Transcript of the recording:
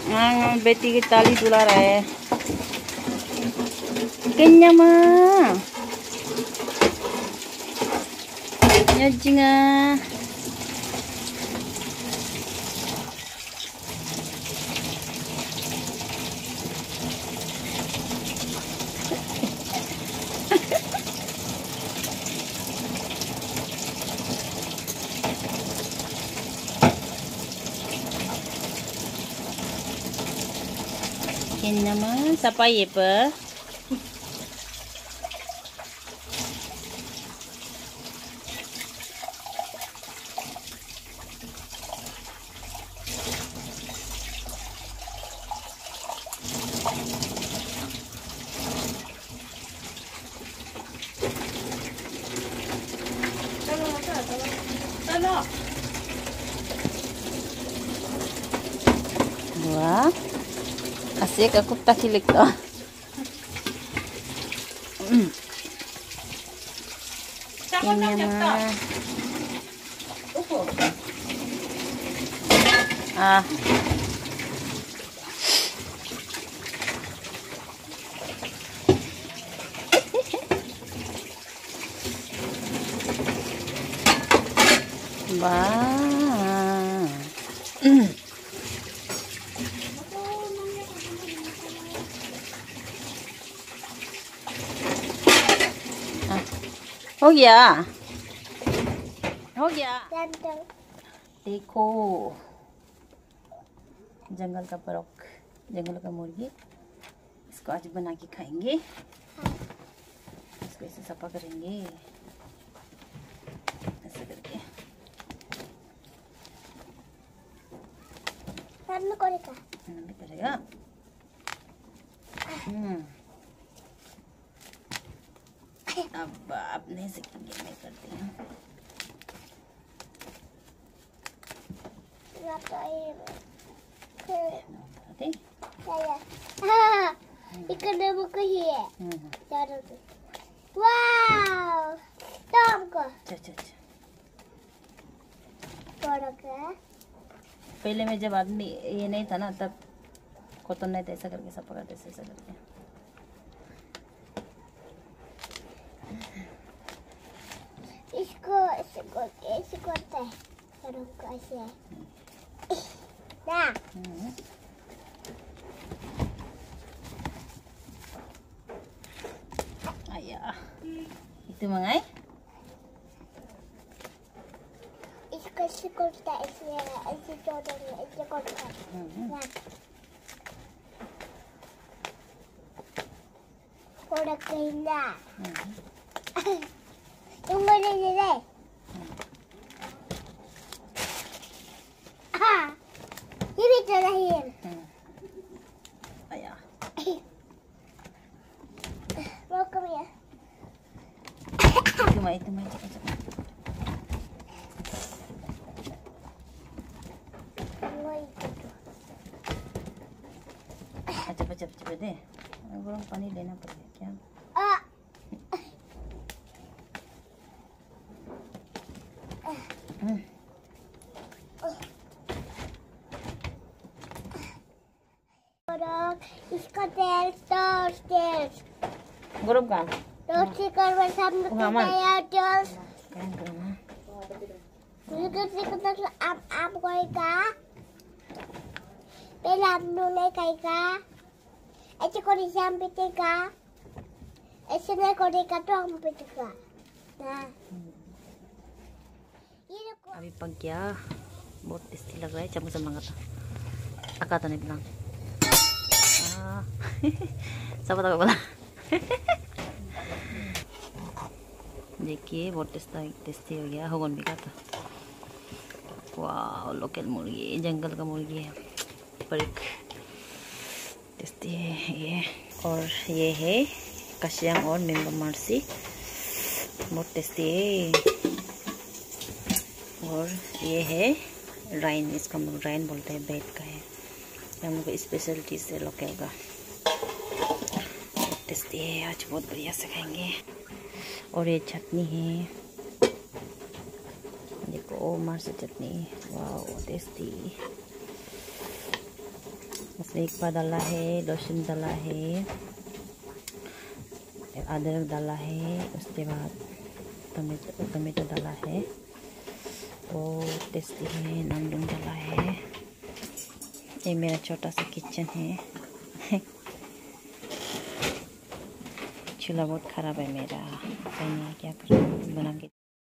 हाँ, बेटी की ताली दुला रहा है। Kenya mah, nyajinga. Kenya mah, siapa ya pe? Wah, asik aku tak kilik toh. Kenya mah. Ah. Wah. हो गया हो गया। देखो जंगल का परोक, जंगल का मुर्गी, इसको आज बना के खाएंगे। इसको ऐसे सफा करेंगे ऐसे करके। भी करेगा। अब आप नहीं सीखेंगे, मैं करती हूँ। इकडे बुक ही है। वाव, टॉम को पहले में जब आदमी ये नहीं था ना, तब कॉटन नहीं था, ऐसा करके सब पकड़ते ऐसा करके। इसको ऐसे करते हैं, करो कैसे है ना। Ayah, itu mangai? इसको ऐसे करते हैं, ऐसे जोड़ेंगे, ऐसे करते हैं ना। थोड़ा कहीं ना। Tunggu deh. Ini terakhir. Ayah. Welcome ya. Itu mah cepat. Cepat deh. Belum पानी लेना पड़ेगा क्या? इसका तेल गरम kan? रोटी कर bersama saya terus. Juga आप कोई का पहले आप नूने का ऐसे कोई शाम पीतेगा, ऐसे नहीं करेगा तो हम पीतेगा ना। अभी पक गया, बहुत टेस्टी लग रहा है। चम्मच से मांगा था, आका तो नहीं बिलांग। सब पता बोला। देखिए बहुत टेस्टी हो गया। होगन भी खाता। वाह, लोकल मुर्गी, जंगल का मुर्गी है, पर एक टेस्टी है ये। और ये है कशियांग और मैंगो मार्सी, बहुत टेस्टी है। और ये है राइन, इसको हम लोग राइन बोलते हैं, बेट का है। हम लोग स्पेशल डिश है लोकल का, बहुत टेस्टी है। आज बहुत बढ़िया से खाएंगे। और ये चटनी है, देखो मार्सी चटनी, वाह टेस्टी। उसमें एक बार डाला है, लहसुन डाला है, अदरक डाला है, उसके बाद टमाटो डाला है, बहुत टेस्टी है। नामडूंग डाला है। ये मेरा छोटा सा किचन है। चूल्हा बहुत खराब है मेरा, क्या करूँ बना के।